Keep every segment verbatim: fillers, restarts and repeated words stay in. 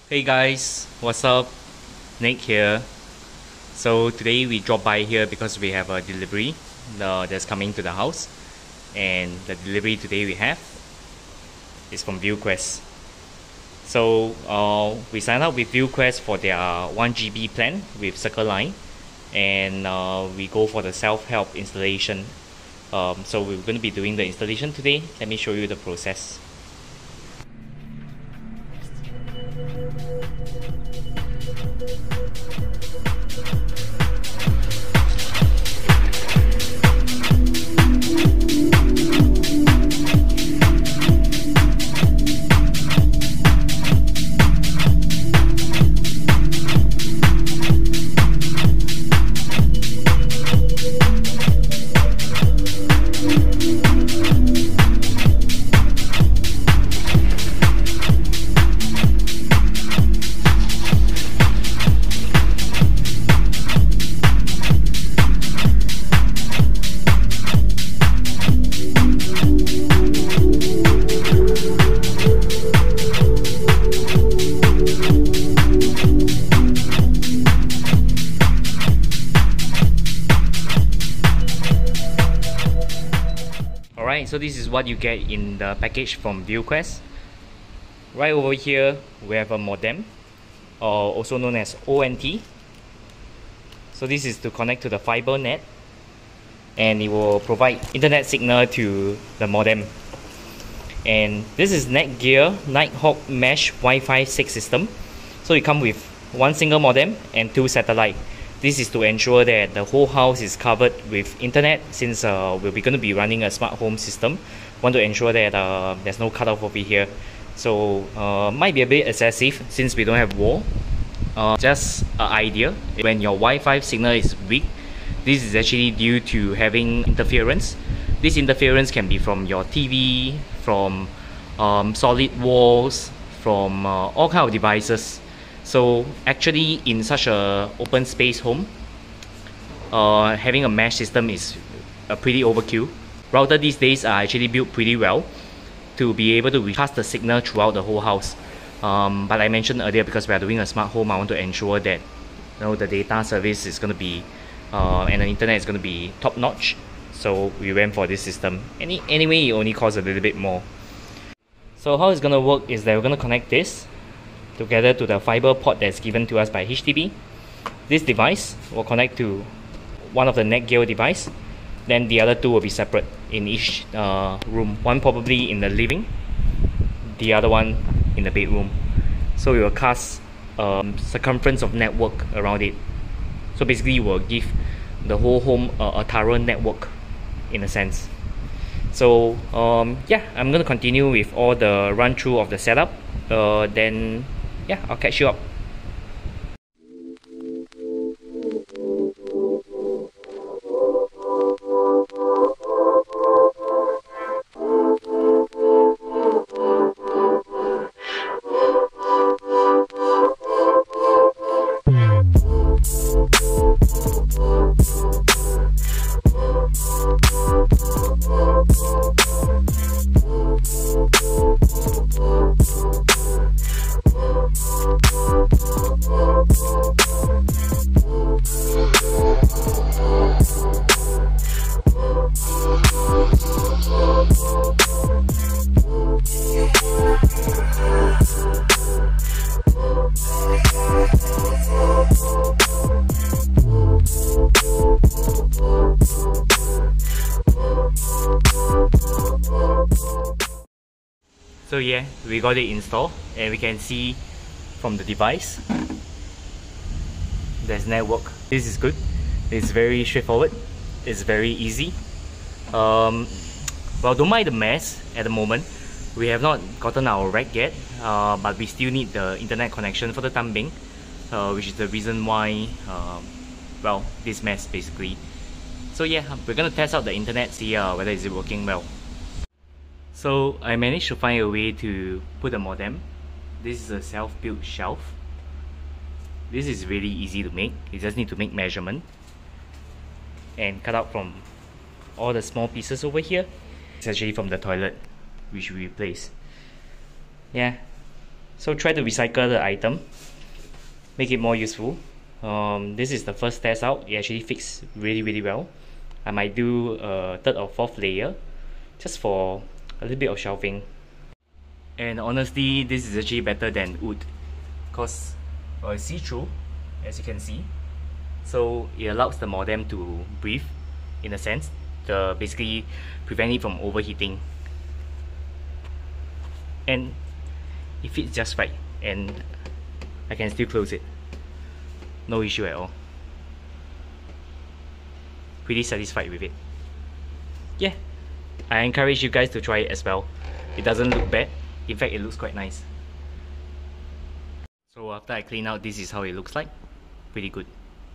Hey guys, what's up? Nick here. So today we dropped by here because we have a delivery uh, that's coming to the house, and the delivery today we have is from Viewqwest. So uh, we signed up with Viewqwest for their one G B plan with Circle Line, and uh, we go for the self-help installation. Um, so we're going to be doing the installation today. Let me show you the process. Alright, so this is what you get in the package from Viewqwest. Right over here, we have a modem, or also known as O N T. So this is to connect to the fiber net, and it will provide internet signal to the modem. And this is Netgear Nighthawk Mesh Wi-Fi six system. So it comes with one single modem and two satellite. This is to ensure that the whole house is covered with internet, since uh, we're going to be running a smart home system. Want to ensure that uh, there's no cutoff over here. So uh, might be a bit excessive since we don't have wall. Uh, just an idea, when your Wi-Fi signal is weak, this is actually due to having interference. This interference can be from your T V, from um, solid walls, from uh, all kind of devices. So actually, in such a open space home, uh, having a mesh system is a pretty overkill. Router these days are actually built pretty well to be able to recast the signal throughout the whole house. Um, but I mentioned earlier, because we are doing a smart home, I want to ensure that you know the data service is going to be uh, and the internet is going to be top notch. So we went for this system. Any anyway, it only costs a little bit more. So how it's going to work is that we're going to connect this together to the fiber port that's given to us by H D B. This device will connect to one of the Netgear device. Then the other two will be separate in each uh, room. One probably in the living, the other one in the bedroom. So we will cast um, circumference of network around it. So basically we will give the whole home uh, a thorough network in a sense. So um, yeah, I'm going to continue with all the run through of the setup. Uh, then yeah, I'll catch you up. So yeah, we got it installed, and we can see from the device there's network. This is good. It's very straightforward. It's very easy. Um, well, don't mind the mess at the moment. We have not gotten our rack yet, uh, but we still need the internet connection for the time being, uh, which is the reason why, uh, well, this mess basically. So yeah, we're gonna test out the internet, see uh, whether is it working well. So I managed to find a way to put a modem. This is a self-built shelf. This is really easy to make. You just need to make measurement and cut out from all the small pieces over here. It's actually from the toilet which we replaced. Yeah, So try to recycle the item, make it more useful. Um, this is the first test out. It actually fits really really well. I might do a third or fourth layer just for a little bit of shelving. And honestly, this is actually better than wood because well, it's see-through, as you can see. So it allows the modem to breathe, in a sense, to basically prevent it from overheating. And it fits just right, and I can still close it. No issue at all. Pretty satisfied with it. Yeah, I encourage you guys to try it as well. It doesn't look bad. In fact, it looks quite nice. So after I clean out, this is how it looks like. Pretty good.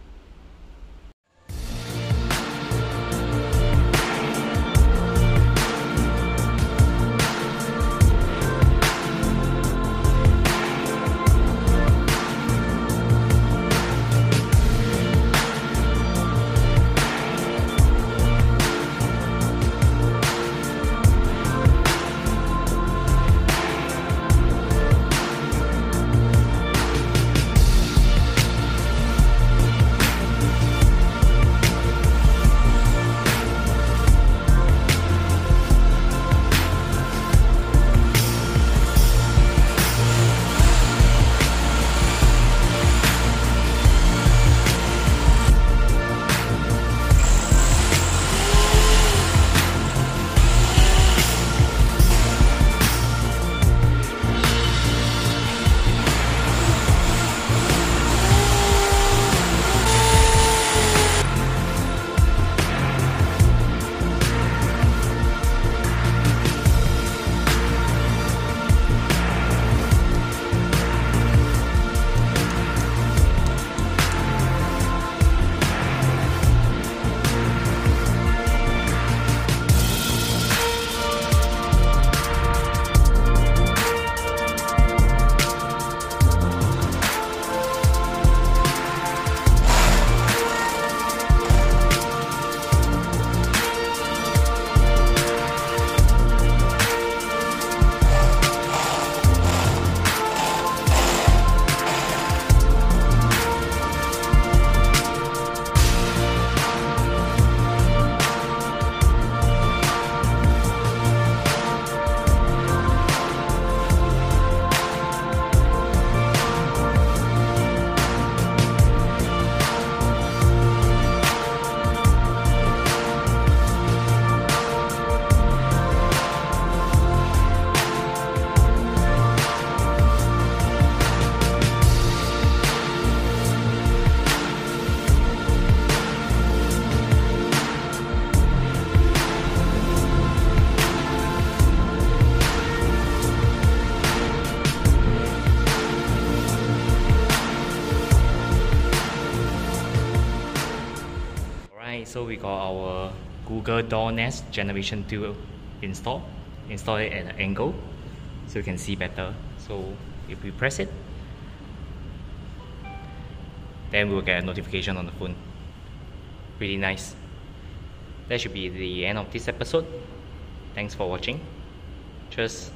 So we got our Google Door Nest Generation two installed. Install it at an angle so you can see better. So if we press it, then we'll get a notification on the phone. Really nice. That should be the end of this episode. Thanks for watching. Cheers.